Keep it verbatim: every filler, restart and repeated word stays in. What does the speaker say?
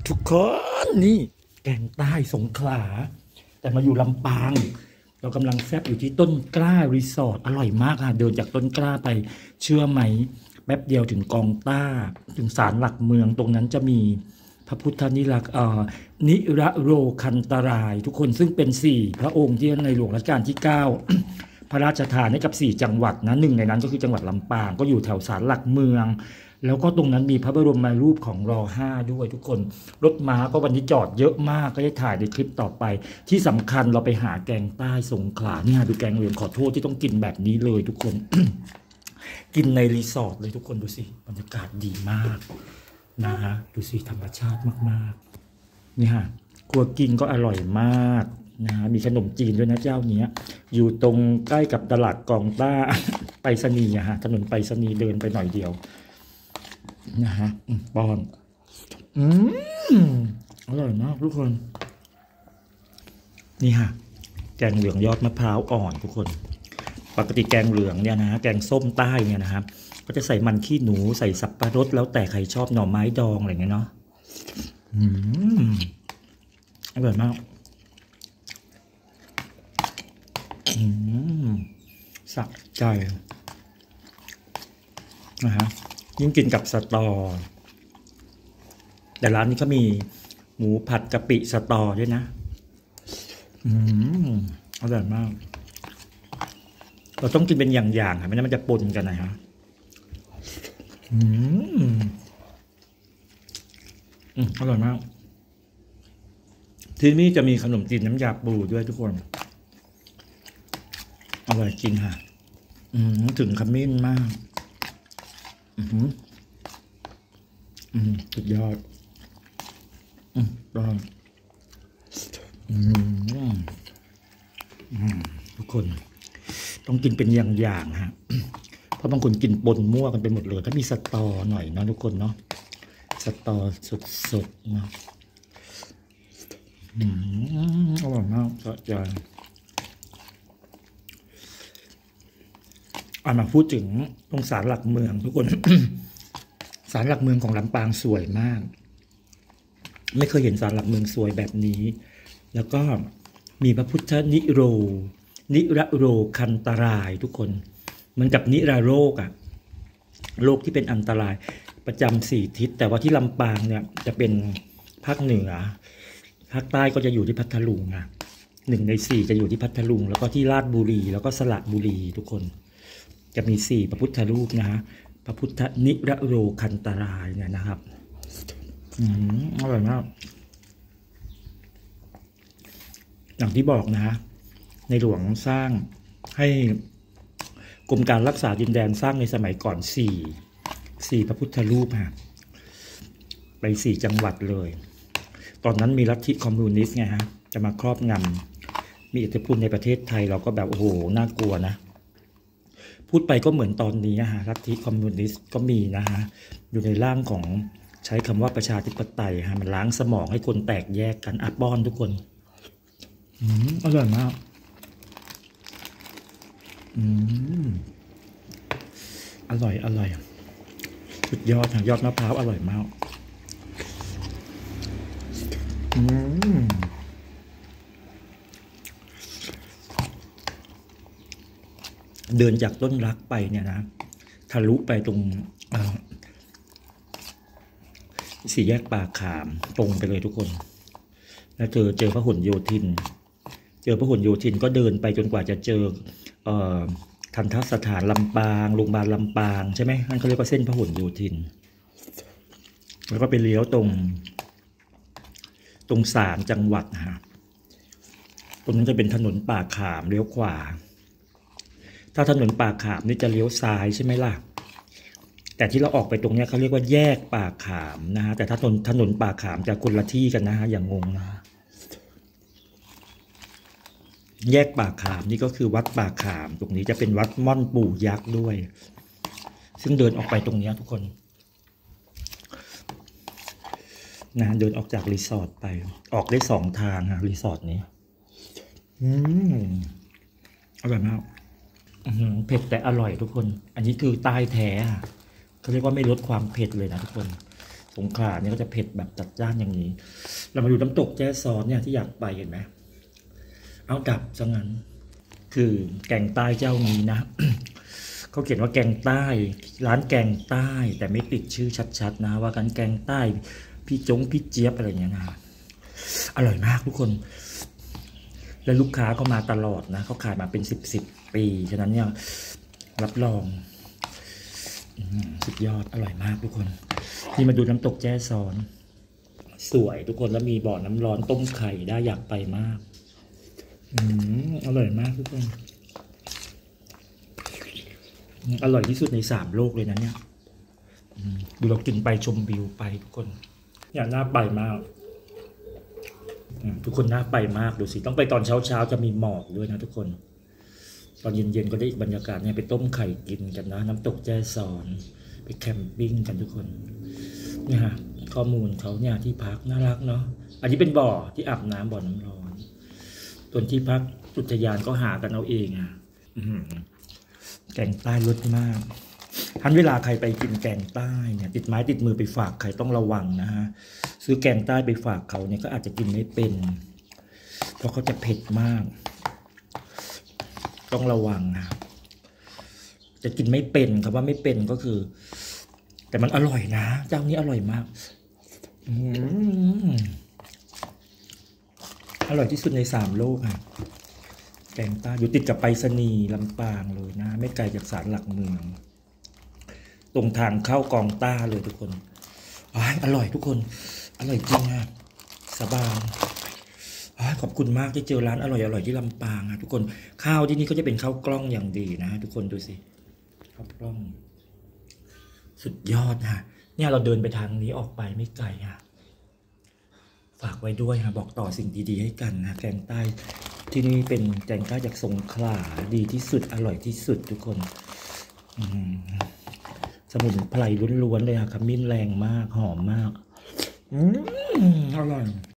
ทุกคนนี่แกงใต้สงขลาแต่มาอยู่ลำปางเรากำลังแซบอยู่ที่ต้นกล้ารีสอร์ทอร่อยมากค่ะเดินจากต้นกล้าไปเชื่อไหมแป๊บเดียวถึงกองต้าถึงศาลหลักเมืองตรงนั้นจะมีพระพุทธนิรักษ์นิระโรคันตรายทุกคนซึ่งเป็นสี่พระองค์ที่ในหลวงรัชกาลที่เก้าพระราชทานให้กับสี่จังหวัดนะหนึ่งในนั้นก็คือจังหวัดลำปางก็อยู่แถวศาลหลักเมืองแล้วก็ตรงนั้นมีพระบรมรูปของรอห้าด้วยทุกคนรถม้าก็วันนี้จอดเยอะมากก็จะถ่ายในคลิปต่อไปที่สำคัญเราไปหาแกงใต้สงขลาเนี่ยดูแกงเหลืองขอโทษที่ต้องกินแบบนี้เลยทุกคน กินในรีสอร์ทเลยทุกคนดูสิบรรยากาศดีมากนะฮะดูสิธรรมชาติมากๆนี่ฮะครัวกินก็อร่อยมากนะมีขนมจีนด้วยนะเจ้าเนี้ยอยู่ตรงใกล้กับตลาดกองต้า ไปรษณีย์อะฮะถนนไปรษณีย์เดินไปหน่อยเดียวนะฮะป้อนอืมอร่อยมากทุกคนนี่ฮะแกงเหลืองยอดมะพร้าวอ่อนทุกคนปกติแกงเหลืองเนี่ยนะแกงส้มใต้เนี่ยนะครับก็จะใส่มันขี้หนูใส่สับปะรดแล้วแต่ใครชอบหน่อไม้ดองอะไรเงี้ยเนาะอืมอร่อยมากอืมสะใจนะฮะยิ่งกินกับสตอแต่ร้านนี้ก็มีหมูผัดกะปิสตอด้วยนะอืมอร่อยมากเราต้องกินเป็นอย่างๆค่ะไม่งั้นมันจะปนกันนะฮะอืมอืมอร่อยมากที่นี่จะมีขนมจีนน้ำยาปูด้วยทุกคนอร่อยจริงค่ะอืมถึงขมิ้นมากอืมอืมสุดยอดอืมก็อืมอืมทุกคนต้องกินเป็นอย่างๆฮะเพราะบางคนกินปนมั่วกันไปหมดเลยถ้ามีสตอหน่อยนะทุกคนเนาะสตอสดๆนะอืมอร่อยมากสะใจเอามาพูดถึงตรงศาลหลักเมืองทุกคน ศาลหลักเมืองของลำปางสวยมากไม่เคยเห็นศาลหลักเมืองสวยแบบนี้แล้วก็มีพระพุทธนิโรนิระโรคันตรายทุกคนเหมือนกับนิราโรคอะโรคที่เป็นอันตรายประจำสี่ทิศแต่ว่าที่ลำปางเนี่ยจะเป็นภาคเหนือภาคใต้ก็จะอยู่ที่พัทลุงอะหนึ่งในสี่จะอยู่ที่พัทลุงแล้วก็ที่ราชบุรีแล้วก็สระบุรีทุกคนจะมีสี่พระพุทธรูปนะฮะพระพุทธนิระโรคันตรายเนี่ยนะครับอืมอร่อยมากอย่างที่บอกนะในหลวงสร้างให้กรมการรักษาดินแดนสร้างในสมัยก่อนสี่สี่พระพุทธรูปฮะไปสี่จังหวัดเลยตอนนั้นมีลัทธิคอมมิวนิสต์ไงฮะจะมาครอบงำมีอิทธิพลในประเทศไทยเราก็แบบโอ้โหน่ากลัวนะพูดไปก็เหมือนตอนนี้ฮะลัทธิคอมมิวนิสต์ก็มีนะฮะอยู่ในร่างของใช้คำว่าประชาธิปไตยฮะมันล้างสมองให้คนแตกแยกกันอับป้อนทุกคนอืมอร่อยมากอืมอร่อยอร่อยสุดยอดยอดมะพร้าวอร่อยมากอืมเดินจากต้นรักไปเนี่ยนะทะลุไปตรงสี่แยกปากขามตรงไปเลยทุกคนแล้วเจอเจอพหลโยธินเจอพหลโยธินก็เดินไปจนกว่าจะเจอเอ่อทันทสถานลำปางโรงพยาบาลลำปางใช่ไหมนั่นเขาเรียกว่าเส้นพหลโยธินแล้วก็ไปเลี้ยวตรงตรงสามจังหวัดนะฮะตรงนั้นจะเป็นถนนป่าขามเลี้ยวขวาถ้าถนนป่าขามนี่จะเลี้ยวซ้ายใช่ไหมล่ะแต่ที่เราออกไปตรงนี้เขาเรียกว่าแยกป่าขามนะฮะแต่ถ้าถนนถนนป่าขามจะคนละที่กันนะฮะอย่างงงนะแยกป่าขามนี่ก็คือวัดป่าขามตรงนี้จะเป็นวัดม่อนปู่ยักษ์ด้วยซึ่งเดินออกไปตรงนี้ทุกคนนะเดินออกจากรีสอร์ทไปออกได้สองทางฮะรีสอร์ทนี้อืมอร่อยมากเผ็ดแต่อร่อยทุกคนอันนี้คือใต้แท้เขาเรียกว่าไม่ลดความเผ็ดเลยนะทุกคนสงขลาเนี่ยก็จะเผ็ดแบบจัดจ้านอย่างนี้ เรามาดูน้ำตกแจ้ซ้อนเนี่ยที่อยากไปเห็นไหมเอาดับซะงั้นคือแกงใต้เจ้านี้นะ เขาเขียนว่าแกงใต้ร้านแกงใต้แต่ไม่ติดชื่อชัดๆนะว่ากันแกงใต้พี่จงพี่เจี๊ยบอะไรเงี้ยนะอร่อยมากทุกคนและลูกค้าก็มาตลอดนะเขาขายมาเป็นสิบสิบปีฉะนั้นเนี่ยรับรองสุดยอดอร่อยมากทุกคนนี่มาดูน้ำตกแจ้ซ้อนสวยทุกคนแล้วมีบ่อน้ำร้อนต้มไข่ได้อยากไปมากอืมอร่อยมากทุกคนอร่อยที่สุดในสามโลกเลยนะเนี่ยดูเรากินไปชมวิวไปทุกคนอยากน่าไปมากทุกคนน่าไปมากดูสิต้องไปตอนเช้าเช้าจะมีหมอกด้วยนะทุกคนตอนเย็นๆก็ได้อีกบรรยากาศเนี่ยไปต้มไข่กินกันนะน้ำตกแจ้ซ้อนไปแคมปิ้งกันทุกคนเนี่ยฮะข้อมูลเขาเนี่ยที่พักน่ารักเนาะอันนี้เป็นบ่อที่อาบน้ำบ่อน้ำร้อนส่วนที่พักอุทยานก็หากันเอาเองอ่ะแกงใต้รสมากทันเวลาใครไปกินแกงใต้เนี่ยติดไม้ติดมือไปฝากใครต้องระวังนะฮะซื้อแกงใต้ไปฝากเขาเนี่ยก็อาจจะกินไม่เป็นเพราะเขาจะเผ็ดมากต้องระวังนะจะกินไม่เป็นครับว่าไม่เป็นก็คือแต่มันอร่อยนะเจ้านี้อร่อยมากอร่อยที่สุดในสามโลกค่ะแกงใต้อยู่ติดกับไปรษณีย์ลำปางเลยนะไม่ไกลจากศาลหลักเมืองตรงทางเข้ากองต้าเลยทุกคนอร่อยทุกคนอร่อยจริงอ่ะสบายขอบคุณมากที่เจอร้านอร่อยอร่อยที่ลำปางอ่ะทุกคนข้าวที่นี่ก็จะเป็นข้าวกล้องอย่างดีนะทุกคนดูสิข้าวกล้องสุดยอดฮะเนี่ยเราเดินไปทางนี้ออกไปไม่ไกลฮะฝากไว้ด้วยฮะบอกต่อสิ่งดีๆให้กันนะแกงใต้ที่นี่เป็นแกงใต้จากสงขลาดีที่สุดอร่อยที่สุดทุกคนสมุนไพรล้วนๆเลยค่ะขมิ้นแรงมากหอมมากอืมอร่อย